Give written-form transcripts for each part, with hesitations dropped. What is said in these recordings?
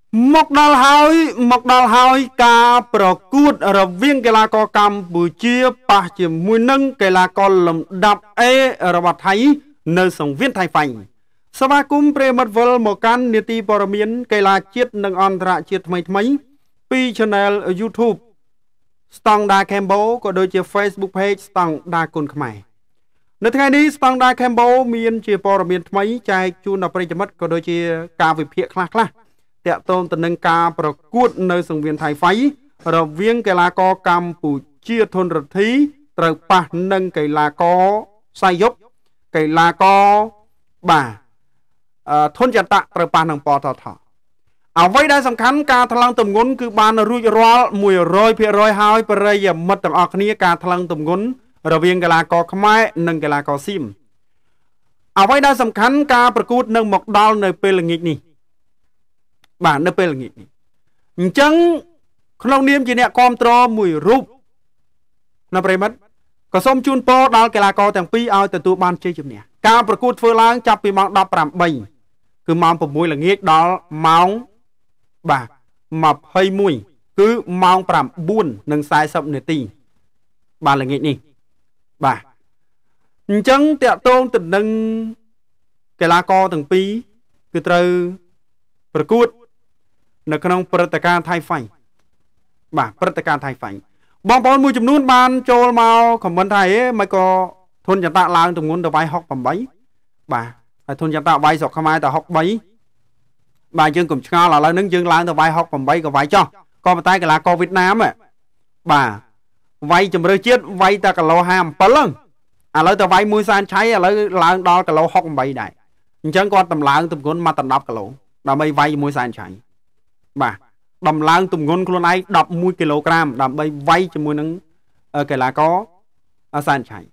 មកដល់ហើយការប្រកួតរវាងកីឡាករកម្ពុជាប៉ះជាមួយនឹងកីឡាករលំដាប់ A របស់ថៃនៅសង្វៀនថៃហ្វាញ់សមាគមប្រិមិត្តវិលមកកាន់នីតិព័ត៌មានកីឡាជាតិនិងអន្តរជាតិថ្មីពី Channel YouTube ស្តង់ដារ Cambo ក៏ដូចជា Facebook Page ស្តង់ដារគុណខ្មែរនៅថ្ងៃនេះស្តង់ដារ Cambo មានជាព័ត៌មានថ្មីចែកជូនដល់ប្រិយមិត្តក៏ដូចជាការវិភាគខ្លះតាក់ទងទៅនឹងការប្រកួតនៅសង្វៀនថៃហ្វៃរវាងកីឡាករកម្ពុជាធនរដ្ឋីត្រូវប៉ះនឹងកីឡាករសៃយុកកីឡាករធនចតៈត្រូវប៉ះនឹងពតថអ្វីដែលសំខាន់ការថ្លឹងទម្ងន់គឺបានរួចរាល់ 100% ហើយប្រិយមិត្តទាំងអស់គ្នាការថ្លឹងទម្ងន់រវាងកីឡាករខ្មែរនិងកីឡាករសៀមអ្វីដែលសំខាន់ការប្រកួតនឹងមកដល់នៅពេលល្ងាចនេះនៅពេលល្ងាចនេះអញ្ចឹងក្នុងនាមជាអ្នកគាំទ្រមួយរូបណាប្រិមិត្តក៏សូមជូនពរដល់កីឡាករទាំងពីរឲ្យទទួលបានជ័យជំនះការប្រកួតធ្វើឡើងចាប់ពីម៉ោង 18 គឺម៉ោង 6 ល្ងាចដល់ម៉ោង21គឺម៉ោង 9:40 នាទីល្ងាចនេះអញ្ចឹងតាក់ទងទៅនឹងកីឡាករទាំងពីរគឺត្រូវប្រកួតនៅក្នុងព្រឹត្តិការណ៍ថៃហ្វាញ់ព្រឹត្តិការណ៍ថៃហ្វាញ់បងប្អូនមួយចំនួនបានចូលមកខមមិនថាមិនក៏ធនចន្ទៈឡើងទម្ងន់ទៅវាយ68ហើយធនចន្ទៈវាយស្រុកខ្មែរទៅ63យើងកុំឆ្ងល់ឥឡូវហ្នឹងយើងឡើងទៅវាយ68ក៏វាយចោះក៏ប៉ុន្តែកីឡាករវៀតណាមវាយជំរឿជាតិវាយតែគីឡូ57ហ្នឹងឥឡូវទៅវាយមួយសែនឆៃឥឡូវឡើងដល់គីឡូ68ដែរអញ្ចឹងគាត់តម្លើងទម្ងន់មកដល់10គីឡូដើម្បីវាយជាមួយសែនឆៃតម្លើងទម្ងន់ខ្លួនឯង11គីឡូក្រាមដើម្បីវាយជាមួយនឹងកីឡាករសែនឆៃ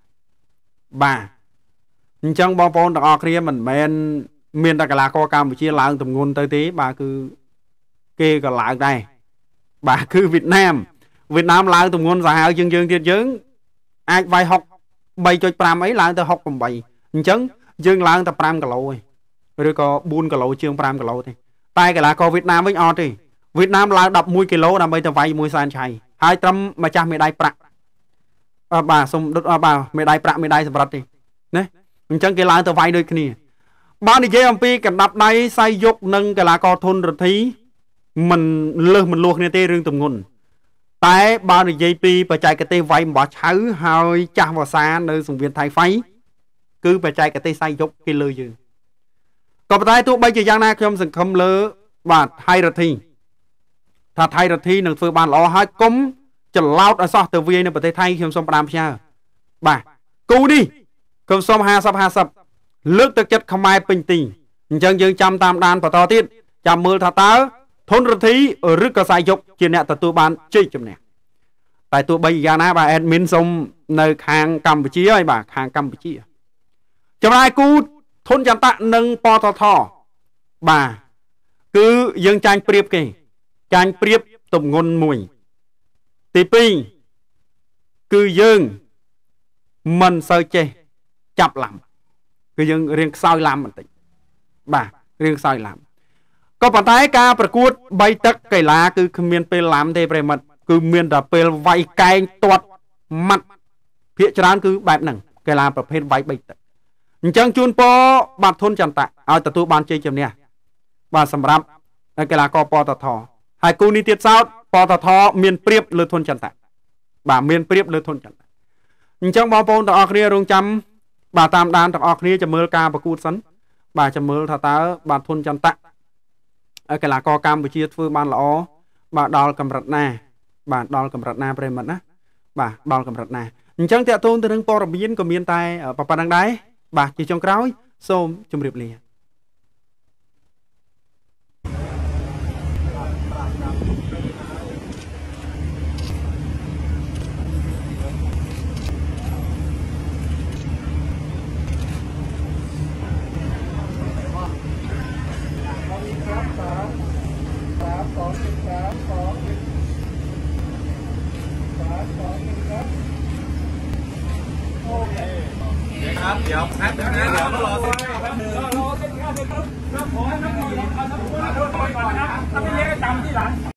អញ្ចឹងបងប្អូនទាំងអស់គ្នាមិនមែនមានតែកីឡាករកម្ពុជាឡើងទម្ងន់ទៅទេគឺគេក៏ឡើងដែរគឺវៀតណាមឡើងទម្ងន់សាហាវជាងយើងទៀតយើងអាចវាយ63.5អីឡើងទៅ68អញ្ចឹងយើងឡើងតែ5គីឡូឯងឬក៏4គីឡូជាង5គីឡូទេតែកីឡាករវៀតណាមវិញអត់ទេវៀតណាមឡើង11គីឡូដើម្បីទៅវាយមួយសែនឆៃហើយត្រឹមម្ចាស់មេដាយប្រាក់សុំដុតមេដាយប្រាក់មេដាយសម្រាប់ទេណាអញ្ចឹងគេឡើងទៅវាយដូចគ្នាបាននិយាយអំពីកណ្ដាប់ដៃសៃយុកនិងកីឡាករធនរដ្ឋីមិនលើសមិនលោះគ្នាទេរឿងទម្ងន់តែបើនិយាយពីបច្ចេកទេសវាយអំបោះឆៅហើយចាស់វសានៅសង្វៀនថៃហ្វៃគឺបច្ចេកទេសសៃយុកគេលើយើងក៏ប៉ុន្តែទោះបីជាយ៉ាងណាខ្ញុំសង្ឃឹមលើថៃរដ្ឋីថាថៃរដ្ឋីនឹងធ្វើបានល្អហើយកុំច្រឡោតឲ្យសោះទៅវាយនៅប្រទេសថៃខ្ញុំសូមផ្ដាំផ្ញើគូនេះខ្ញុំសូម50-50លើកទឹកចិត្តខ្មែរពេញទីអញ្ចឹងយើងចាំតាមដានបន្តទៀតចាំមើលថាតើធនរដ្ឋីឬក៏សៃយុកជាអ្នកទទួលបានជ័យជំនះតែទោះបីយ៉ាងណាអេដមីនសូមនៅខាងកម្ពុជាហើយខាងកម្ពុជាចំណែកគូធនចន្ទៈនិងពតថគឺយើងចាញ់ប្រៀបគេចាញ់ប្រៀបទម្ងន់មួយទី2គឺយើងមិនសូវចេះចាប់ឡាំគឺយើងរៀងខ្សោយឡាំបន្តិចរៀងខ្សោយឡាំក៏ប៉ុន្តែការប្រកួត3ទឹកកីឡាគឺគ្មានពេលឡាំទេប្រិមិត្តគឺមានតែពេលវាយកែងទាត់ម៉ាត់ភាគច្រើនគឺបែបហ្នឹងកីឡាប្រភេទវាយ3ទឹកអញ្ចឹងជូនពរបាទធនចន្ទៈឲ្យទទួលបានជ័យជំនះសម្រាប់កីឡាករពតថហើយគូនេះទៀតសោតពតថមានប្រៀបលើធនចន្ទៈមានប្រៀបលើធនចន្ទៈអញ្ចឹងបងប្អូនទាំងអស់គ្នារងចាំតាមដានទាំងអស់គ្នាចាំមើលការប្រកួតសិនចាំមើលថាតើធនចន្ទៈកីឡាករកម្ពុជាធ្វើបានល្អដល់កម្រិតណាដល់កម្រិតណាប្រិមិត្តណាដល់កម្រិតណាអញ្ចឹងតាក់ទងទៅនឹងព័ត៌មានក៏មានតែប៉ុណ្្នឹងដែរជាចុងក្រោយសូមជម្រាបលាเดี๋ยวแป๊บนึงนะเดี๋ยวรอสักครู่แป๊บนึงรอสักครู่ครับขอให้นักมวยเอานักมวยก่อนนะครับจำที่หลัง